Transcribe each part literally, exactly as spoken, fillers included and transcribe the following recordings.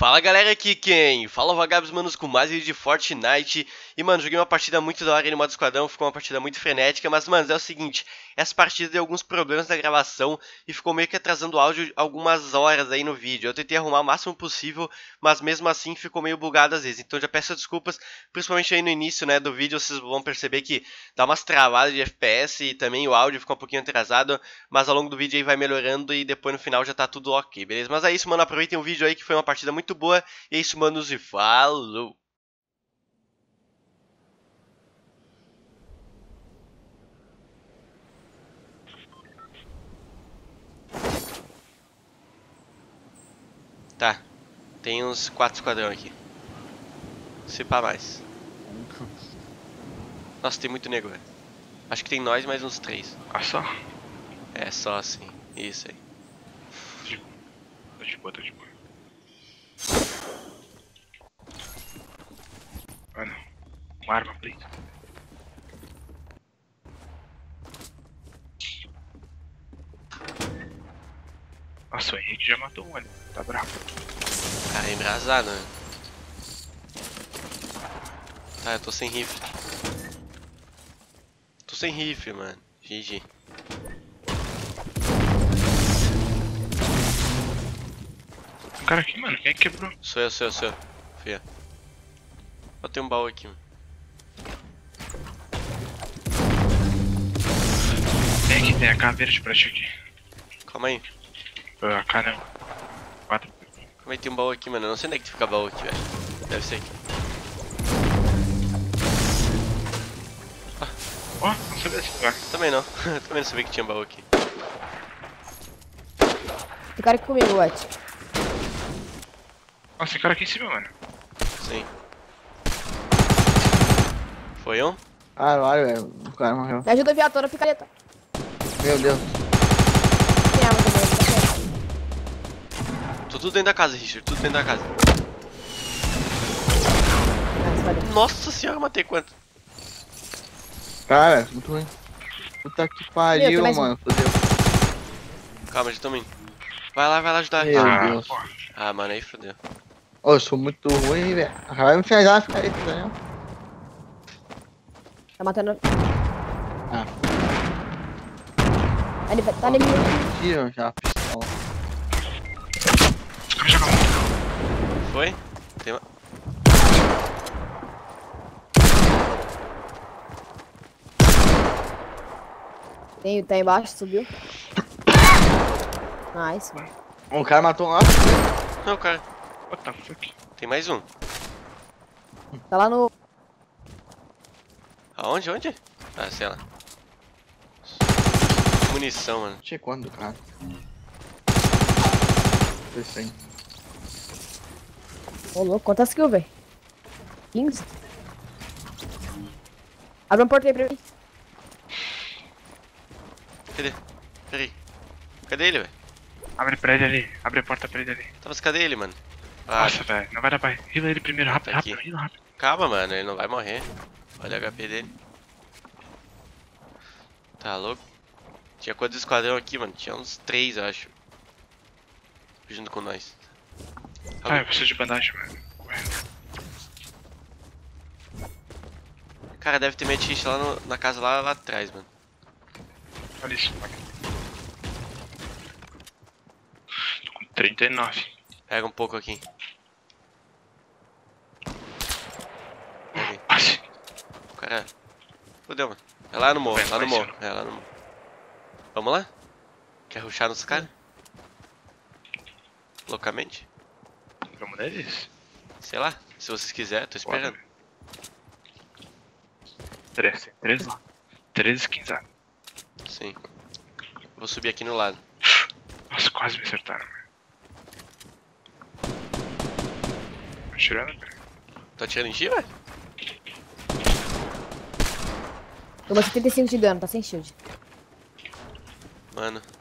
Fala galera, aqui quem? Fala Vagabos, manos, com mais vídeo de Fortnite. E mano, joguei uma partida muito da hora no modo esquadrão, ficou uma partida muito frenética. Mas mano, é o seguinte, essa partida deu alguns problemas na gravação e ficou meio que atrasando o áudio algumas horas aí no vídeo. Eu tentei arrumar o máximo possível, mas mesmo assim ficou meio bugado às vezes. Então já peço desculpas, principalmente aí no início, né, do vídeo. Vocês vão perceber que dá umas travadas de F P S e também o áudio ficou um pouquinho atrasado. Mas ao longo do vídeo aí vai melhorando e depois no final já tá tudo ok, beleza? Mas é isso, mano, aproveitem o vídeo aí que foi uma partida muito boa. E é isso, manos, e falou! Tá, tem uns quatro esquadrão aqui. Se pá mais. Nossa, tem muito nego, velho. Acho que tem nós mais uns três. Ah, só? É, só assim. Isso aí. Tô de boa, tô de boa. Mano, uma arma, please. Nossa, o Henrique já matou um ali. Tá bravo. Cara, é embrasado, né? Tá, eu tô sem rifle. Tô sem rifle, mano. G G. Um cara aqui, mano. Quem é que quebrou? Sou eu, sou eu, sou eu. Fia. Ó, tem um baú aqui, mano. Tem aqui, tem a K verde pra ti aqui. Calma aí. Uh, A K não. Quatro. Calma aí, tem um baú aqui, mano. Eu não sei onde é que fica baú aqui, velho. Deve ser aqui. Ó, oh, não sabia desse lugar. Também não. Também não sabia que tinha baú aqui. Tem cara aqui comigo, Watch. Nossa, tem cara aqui em cima, mano. Sim. Foi um? Caralho, velho. O cara morreu. Me ajuda, viatura, picareta. Meu Deus. Tem arma também, tá certo. Tô tudo dentro da casa, Richard. Tudo dentro da casa. Ah, cadê? Nossa senhora, matei quanto? Cara, muito ruim. Puta que Meu, pariu, tem mais um. mano. Fodeu. Calma, já tamo indo. Vai lá, vai lá ajudar. Meu Ah, Deus. pô. ah, mano, aí fodeu. Ô, eu sou muito ruim, velho. Vai me finalizar, fica aí, né? Tá matando. Ah. Ele vai- tá ali. Tiram já a pistola. Os caras jogam muito. Foi? Tem uma... Tem, tá embaixo, subiu. Nice, mano. O cara matou um lá. Não, cara. What the fuck? Tem mais um. Tá lá no. Aonde? Onde? Ah, sei lá. Munição, mano. Tinha quanto do cara? Foi cem. Ô, louco, quantas kills, velho? quinze? Abre uma porta aí pra mim. Cadê? Peraí. Cadê ele, velho? Abre pra ele ali. Abre a porta pra ele ali. Tá, mas cadê ele, mano? Ah, Nossa, velho. Não vai dar pra heal ele primeiro. Rápido, Tá aqui. rápido, heal rápido. calma, mano. Ele não vai morrer. Olha o H P dele. Tá louco? Tinha quantos esquadrão aqui, mano? Tinha uns três, eu acho. Junto com nós. Ah, eu preciso de bandagem, mano. Ué. Cara, deve ter medkit lá no- na casa lá, lá atrás, mano. Olha isso, mano. Tô com trinta e nove. Pega um pouco aqui. Peguei. Passe. O cara... Fudeu, mano. É lá no morro, Vai, lá no vai, morro. É lá no morro. Vamos lá? Quer rushar nos caras? Loucamente? Vamos neles? Sei lá. Se vocês quiserem, tô esperando. Três, tem três lá. Três skins, ah. Sim. Vou subir aqui no lado. Nossa, quase me acertaram, mano. Atirando, cara. Tô atirando em ti, velho? Tomou setenta e cinco de dano, tá sem shield. Mano.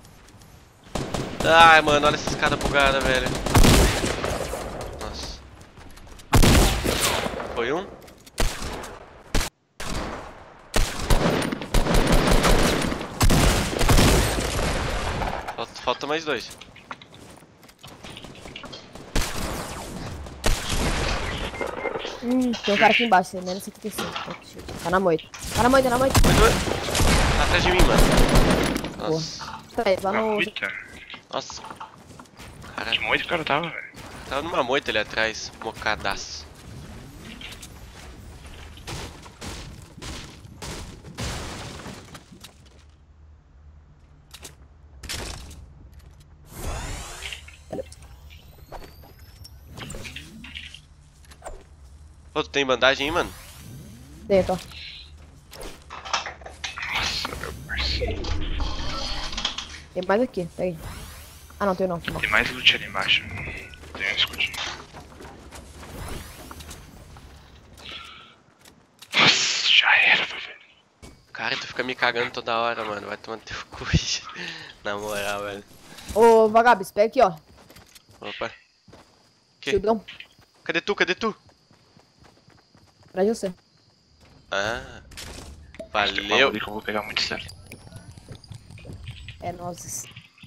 Ai, mano, olha essa escada bugada, velho. Nossa. Foi um? Falta, falta mais dois. Hum, tem um cara aqui embaixo, é menos setenta e cinco. Tá na moita. Tá na moita, tá na moita. Tá atrás de mim, mano. Nossa. Tá aí, lá no... Moita? Nossa. Cara, Que moita o cara tava, velho? tava numa moita ali atrás. Mocadaço. Ô, tu tem bandagem aí, mano? Dentro, ó. Nossa, meu parceiro. Tem mais aqui, pega aí. Ah, não, tem não, tem não. Tem mais loot ali embaixo. Tem um escudinho. Nossa, já era, velho. Cara, tu fica me cagando toda hora, mano. Vai tomar no teu cu. Na moral, velho. Ô, Vagabos, pega aqui, ó. Opa. Que? Shieldão. Cadê tu? Cadê tu? Atrás de você. Ah. Tem um Valeu. bagulho que eu vou pegar muito sério. É, nozes.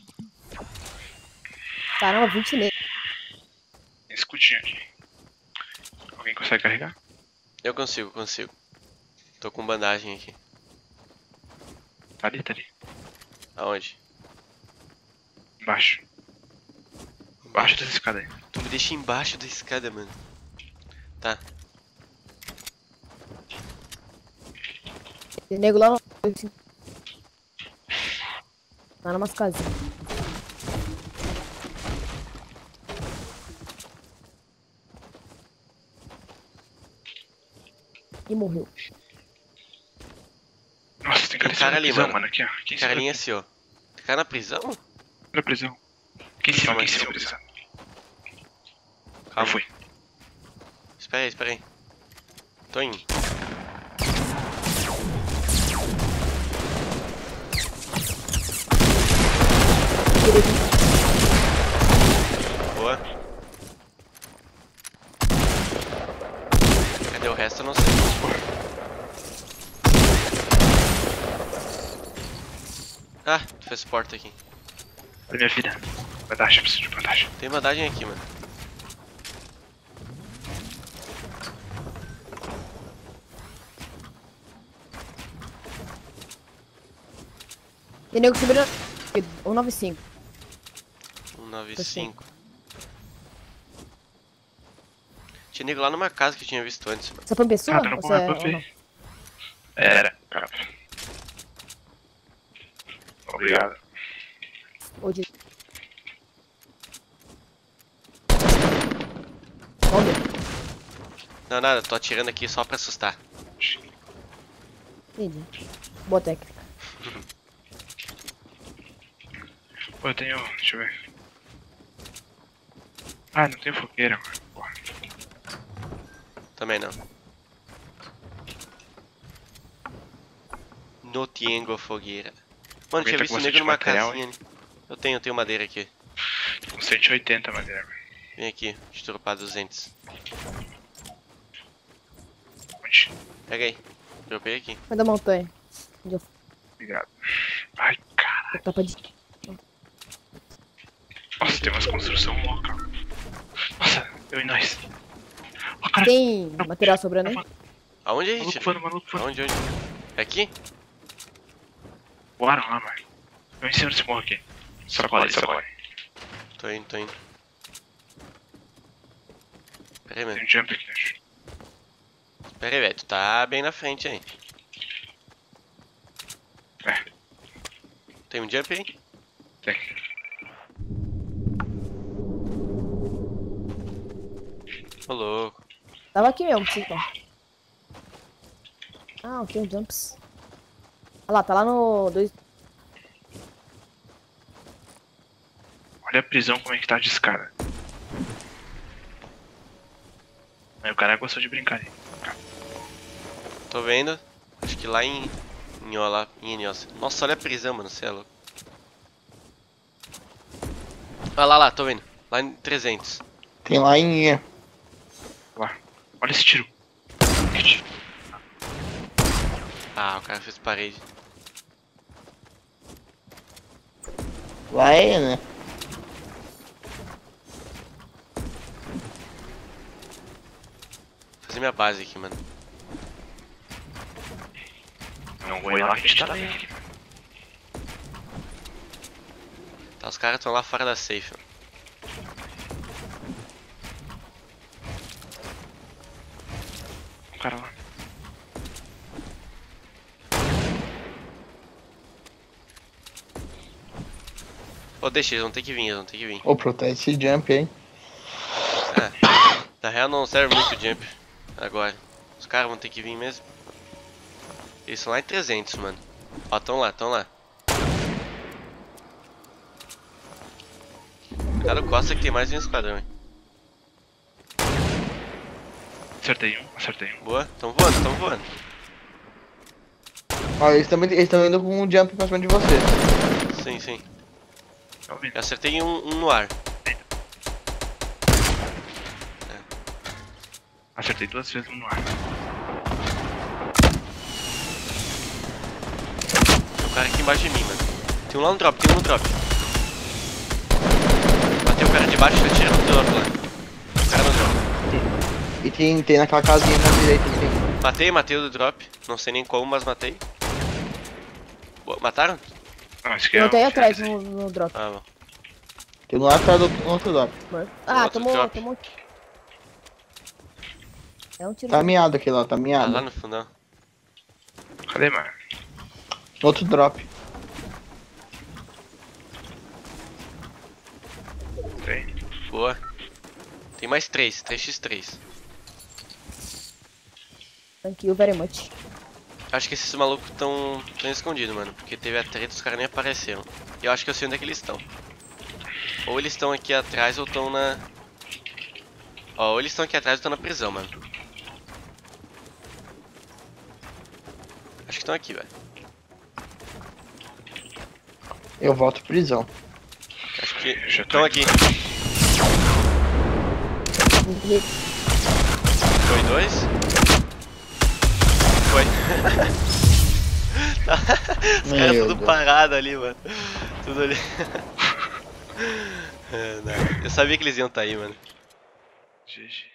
Caramba, vinte nele. Tem escudinho aqui. Alguém consegue carregar? Eu consigo, consigo. Tô com bandagem aqui. Tá ali, tá ali. Aonde? Embaixo. Embaixo dessa escada aí. Tu me deixa embaixo da escada, mano. Tá. Tem nego lá no... Lá numas casinhas. E morreu. Nossa, tem cara, Tem cara ali, prisão, mano. mano. Aqui, ó. Aqui em cima. Carinha assim, ó. Tem cara na prisão? Na prisão. Aqui em cima, Calma aqui em aí, cima, prisão. Calma. Eu fui. Espera aí, espera aí. Tô indo. Boa. Cadê o resto? Eu não sei. Ah, tu fez porta aqui. Olha minha vida. Bandagem, eu preciso de bandagem. Tem bandagem aqui, mano. Tem nego subindo... cento e noventa e cinco. cento e noventa e cinco. Tinha nego lá numa casa que eu tinha visto antes, mano. Você foi em pessoa? Ah, tá no Ou bom, você é... eu ou vi. não? Era, cara. Obrigado. Ou de... Vamos ver. Não, nada, tô atirando aqui só pra assustar. Entendi. Boa técnica. Pô, eu tenho. Deixa eu ver. Ah, não tenho fogueira, mano. Porra. Também não. No tenho fogueira. Mano, Alguém tinha tá visto com nego bastante numa material, casinha ali. Eu tenho, eu tenho madeira aqui. Com cento e oitenta madeira, velho. Vem aqui, deixa eu dropar duzentos. Onde? Pega aí. Dropei aqui. Vai da montanha. Onde eu Obrigado. Ai, cara. vou tapa de... Nossa, tem umas construção louca. Nossa, eu e nós. Ó, cara. Tem material sobrando aí? Aonde a Maluco gente? voando, maluco voando. Aonde, onde? É aqui? Voaram lá, mano. Eu em cima desse morro aqui. Sacola aí, sacola aí. Tô indo, tô indo. Pera aí, mano. Tem um jump aqui, acho. Pera aí, velho. Tu tá bem na frente aí. É, Tem um jump aí? tem. Ô, louco. Tava aqui mesmo, sim, então. Ah, ok, um jumps. Olha lá, tá lá no... Dois... Olha a prisão como é que tá de escada. Aí o cara gostou de brincar ali. Tô vendo. Acho que lá em... Em ó, lá. Em Eniosa. Nossa, olha a prisão, mano. Cê é louco. Ah, lá, lá. Tô vendo. Lá em trezentos. Tem lá em. Lá. Olha esse tiro. Que tiro. Ah, o cara fez parede. Lá é, né? Fez fazer minha base aqui, mano. Não vou ir lá que a gente tá aí. Tá, os caras estão lá fora da safe, mano. O cara lá. Ô, deixa, eles vão ter que vir, eles vão ter que vir. Ô, protege esse jump, hein? É, na real não serve muito o jump agora. Os caras vão ter que vir mesmo. Eles são lá em trezentos, mano. Ó, tão lá, tão lá. Cuidado, Costa que tem mais de um esquadrão, hein. Acertei um, acertei um. Boa, tão voando, tão voando. Ó, eles também eles estão indo com um jump pra cima de você. Sim, sim. Tá ouvindo? Eu acertei um, um no ar. Acertei duas vezes no ar. Tem um cara aqui embaixo de mim, mano. Tem um lá no drop, tem um no drop. Matei o cara de baixo e atira no drop lá. O cara no drop. E tem, tem naquela casinha na direita, tem. Matei, matei o do drop. Não sei nem como, mas matei. Boa, mataram? Não, esse aqui é Eu tô aí o- atrás no, no drop. Ah, bom. Tem um lá atrás do do outro drop. Morto. Ah, Outro tomou, drop. tomou. É um tiro. Tá miado aquele lá, tá Ah, miado. lá no fundão. Cadê, mano? Outro drop. Tem. Boa. Tem mais três, três contra três. Thank you very much. Acho que esses malucos estão tão escondidos, mano. Porque teve a treta e os caras nem apareceram. E eu acho que eu sei onde é que eles estão. Ou eles estão aqui atrás ou estão na... Ó, ou eles estão aqui atrás ou estão na prisão, mano. Acho que estão aqui, velho. Eu volto prisão. Acho que Já tô estão aqui. Foi dois? Foi. Os caras Meu tudo Deus. parado ali, mano. Tudo ali. É, não. Eu sabia que eles iam estar aí, mano. G G.